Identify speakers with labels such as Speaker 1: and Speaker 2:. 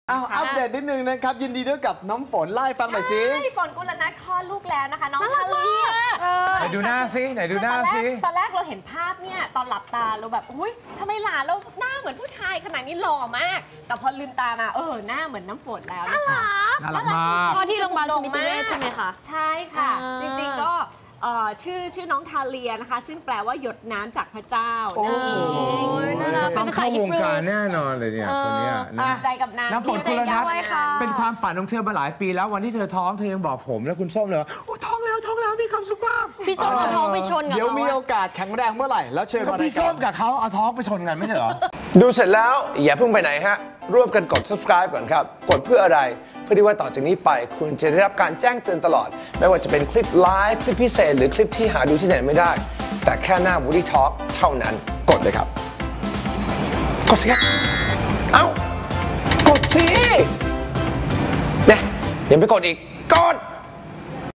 Speaker 1: อัปเดตนิดนึงนะครับยินดีด้วยกับน้ำฝนไล่ฟังหน่อยสิ
Speaker 2: ฝนกุลนัทคลอดลูกแล้วนะคะน้องทาเลีย
Speaker 3: ไหนดูหน้าซิไหนดูหน้าซิ
Speaker 2: ตอนแรกเราเห็นภาพเนี่ยตอนหลับตาเราแบบอุ้ยทำไมหลานเราหน้าเหมือนผู้ชายขนาดนี้หล่อมากแต่พอลืมตามาหน้าเหมือนน้ำฝนแล้วนะคะ
Speaker 3: น่ารักมาก
Speaker 4: พ่อที่โรงพยาบาลสมิติเวชใช่ไหมคะ
Speaker 2: ใช่ค่ะจริงๆก็ชื่อน้องทาเลียนะคะซึ่งแปลว่าหยดน้ำจากพระเจ้า
Speaker 3: ต้องเข้าวงการแน่นอนเลยเนี่ยคนนี้
Speaker 2: ใจกับ
Speaker 3: น้ำฝนกุลนัทเป็นความฝันของเธอมาหลายปีแล้ววันที่เธอท้องเธอยังบอกผมและคุณส้มเลยท้องแล้วมีความสุขมาก
Speaker 4: พี่ส้มเอาท้องไปชนกับเขา
Speaker 1: เดี๋ยวมีโอกาสแข็งแรงเมื่อไหร่แล้วเชิญมา
Speaker 3: พี่ส้มกับเขาเอาท้องไปชนกันไม่ใช่เหรอ
Speaker 5: ดูเสร็จแล้วอย่าเพิ่งไปไหนฮะร่วมกันกด subscribe ก่อนครับกดเพื่ออะไรเพื่อที่ว่าต่อจากนี้ไปคุณจะได้รับการแจ้งเตือนตลอดไม่ว่าจะเป็นคลิปไลฟ์คลิปพิเศษหรือคลิปที่หาดูที่ไหนไม่ได้แต่แค่หน้า Woody Talk เท่านั้นกดเลยครับกดสิครับเอ้ากดสิเนี่ยยังไปกดอีกกด